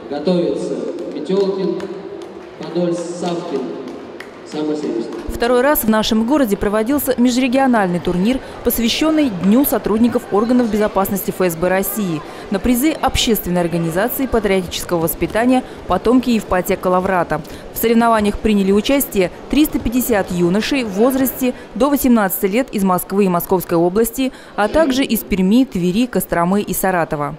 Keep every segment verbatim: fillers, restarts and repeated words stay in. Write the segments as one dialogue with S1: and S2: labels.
S1: Готовится Петелкин, Подольск, Савкин.
S2: Второй раз в нашем городе проводился межрегиональный турнир, посвященный Дню сотрудников органов безопасности эф эс бэ России, на призы общественной организации патриотического воспитания «Потомки Евпатия Калаврата». В соревнованиях приняли участие триста пятьдесят юношей в возрасте до восемнадцати лет из Москвы и Московской области, а также из Перми, Твери, Костромы и Саратова.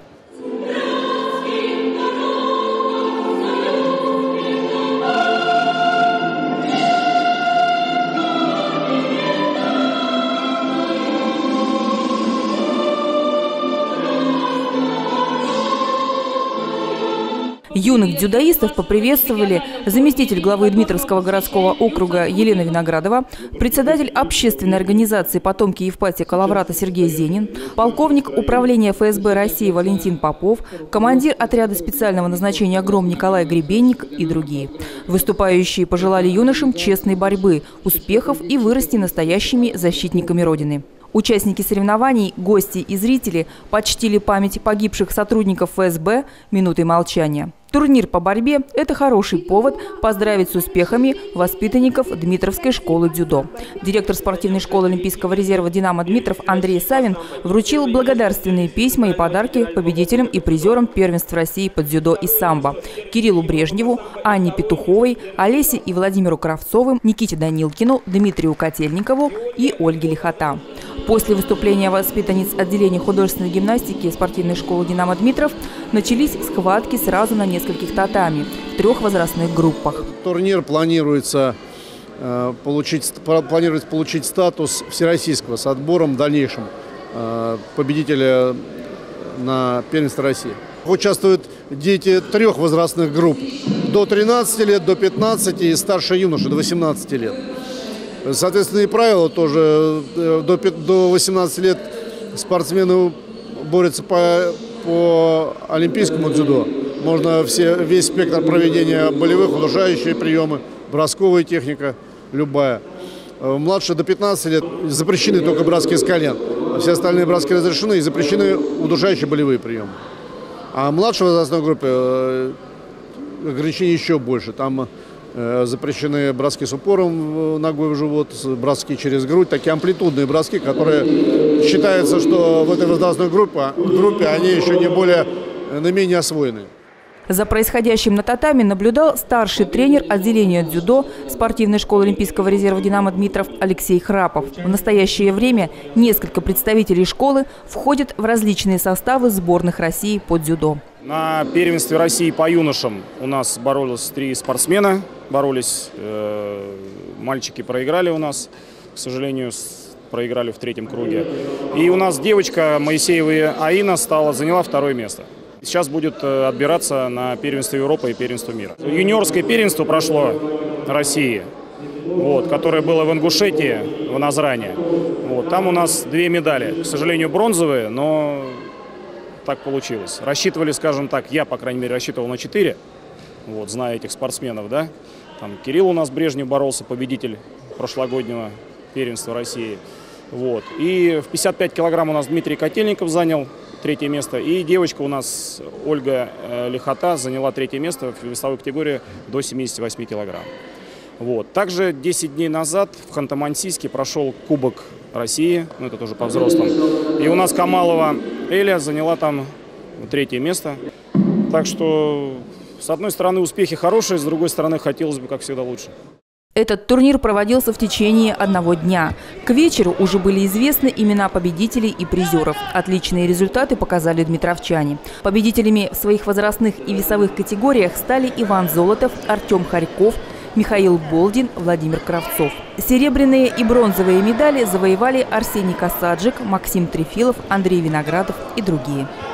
S2: Юных дзюдоистов поприветствовали заместитель главы Дмитровского городского округа Елена Виноградова, председатель общественной организации «Потомки Евпатия Калаврата» Сергей Зенин, полковник управления эф эс бэ России Валентин Попов, командир отряда специального назначения «Гром» Николай Гребенник и другие. Выступающие пожелали юношам честной борьбы, успехов и вырасти настоящими защитниками Родины. Участники соревнований, гости и зрители почтили память погибших сотрудников эф эс бэ минутой молчания. Турнир по борьбе – это хороший повод поздравить с успехами воспитанников Дмитровской школы дзюдо. Директор спортивной школы Олимпийского резерва «Динамо Дмитров» Андрей Савин вручил благодарственные письма и подарки победителям и призерам первенств России по дзюдо и самбо – Кириллу Брежневу, Анне Петуховой, Олесе и Владимиру Кравцовым, Никите Данилкину, Дмитрию Котельникову и Ольге Лихота. После выступления воспитанниц отделения художественной гимнастики спортивной школы «Динамо Дмитров» начались схватки сразу на нескольких татами в трех возрастных группах.
S3: Турнир планируется, э, получить, планируется получить статус всероссийского с отбором в дальнейшем э, победителя на первенстве России. Участвуют дети трех возрастных групп – до тринадцати лет, до пятнадцати и старше юноши до восемнадцати лет. Соответственно, и правила тоже. До восемнадцати лет спортсмены борются по, по олимпийскому дзюдо. Можно все, весь спектр проведения болевых, удушающие приемы, бросковая техника, любая. Младше до пятнадцати лет запрещены только броски с колен. Все остальные броски разрешены и запрещены удушающие болевые приемы. А в младшей возрастной группе ограничений еще больше. Там запрещены броски с упором ногой в живот, броски через грудь, такие амплитудные броски, которые считается, что в этой возрастной группе, группе они еще не более, не менее освоены.
S2: За происходящим на татами наблюдал старший тренер отделения дзюдо спортивной школы Олимпийского резерва «Динамо Дмитров» Алексей Храпов. В настоящее время несколько представителей школы входят в различные составы сборных России по дзюдо.
S4: На первенстве России по юношам у нас боролись три спортсмена. Боролись, э, мальчики проиграли у нас, к сожалению, проиграли в третьем круге. И у нас девочка Моисеева Аина стала, заняла второе место. Сейчас будет отбираться на первенство Европы и первенство мира. Юниорское первенство прошло России, вот, которое было в Ингушетии, в Назране. Вот, там у нас две медали, к сожалению, бронзовые, но так получилось. Рассчитывали, скажем так, я, по крайней мере, рассчитывал на четыре, вот, зная этих спортсменов, да. Там Кирилл у нас Брежнев боролся, победитель прошлогоднего первенства России. Вот. И в пятьдесят пять килограмм у нас Дмитрий Котельников занял третье место. И девочка у нас Ольга Лихота заняла третье место в весовой категории до семидесяти восьми килограмм. Вот. Также десять дней назад в Ханты-Мансийске прошел Кубок России, ну это тоже по взрослым. И у нас Камалова Эля заняла там третье место. Так что, с одной стороны, успехи хорошие, с другой стороны, хотелось бы, как всегда, лучше.
S2: Этот турнир проводился в течение одного дня. К вечеру уже были известны имена победителей и призеров. Отличные результаты показали дмитровчане. Победителями в своих возрастных и весовых категориях стали Иван Золотов, Артем Харьков, Михаил Болдин, Владимир Кравцов. Серебряные и бронзовые медали завоевали Арсений Касаджик, Максим Трефилов, Андрей Виноградов и другие.